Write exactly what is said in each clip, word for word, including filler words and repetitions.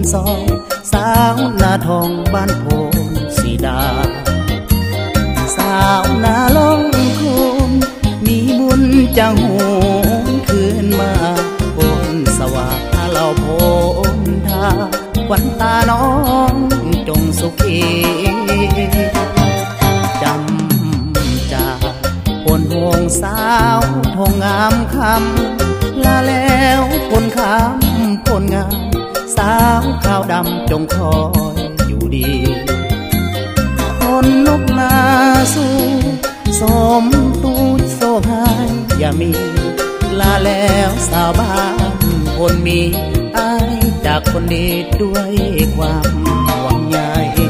ซอยสาวนาทองบ้านโพนสีดาสาวนาลงคูนมีบุญจังหูคืนมาโพนสว่างเราโพนทาควันตาน้องจงสุขีจำจากคนห่วงสาวทองงามคำลาแล้วคนคำคนงามสาวขาวดำจงคอยอยู่ดีคนนกนาสู้สมตูดโซหายอย่ามีลาแล้วสาวบ้านคนมีอายจากคนดีด้วยความหวังใย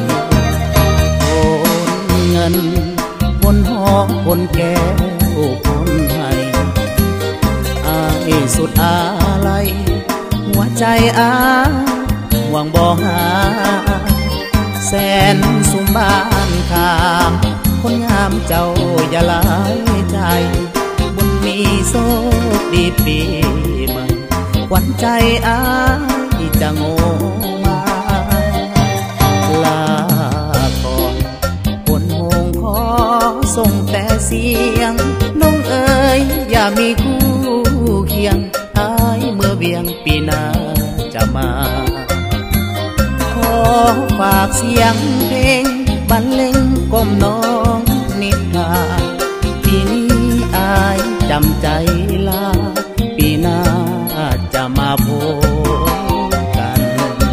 คนเงินคนหอมคนแก้วคนให้อายสุดอาลัยหัวใจอาหวังบ่หาแสนสุมบ้านขามคนงามเจ้าอย่าลายใจบุญมีโชคดีปีใหม่ขวัญใจอายจะโง่มาลาก่อนคนหงขอส่งแต่เสียงน้องเอ๋ยอย่ามีคู่เคียงอายเมื่อเวียงปีหน้าจะมาขอฝากเสียงเพลงบรรเลงก้มน้องนิทาปีนี้อายจำใจลาปีหน้าจะมาพบกัน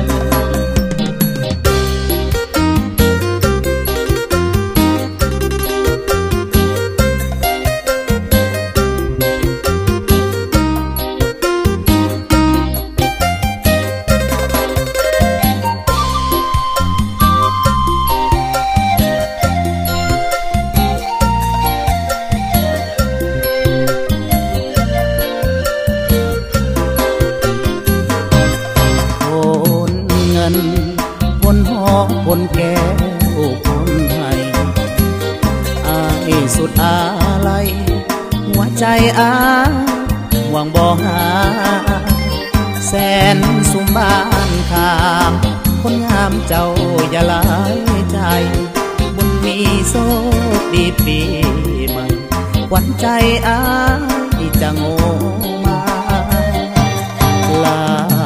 คนหอมคนแก้วคนให้อายสุดอาลัยหัวใจอาหวังบ่หาแสนสุมบ้านขามคนงามเจ้าอย่าลายใจบุญมีโชคดีปีใหม่ขวัญใจอายจะโง่มาลา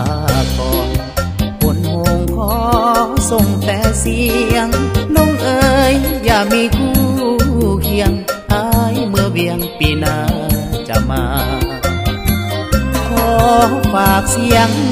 ส่งแต่เสียงน้องเอ๋ยอย่ามีคู่เคียงอายเมื่อเวียงปีหน้าจะมาขอฝากเสียง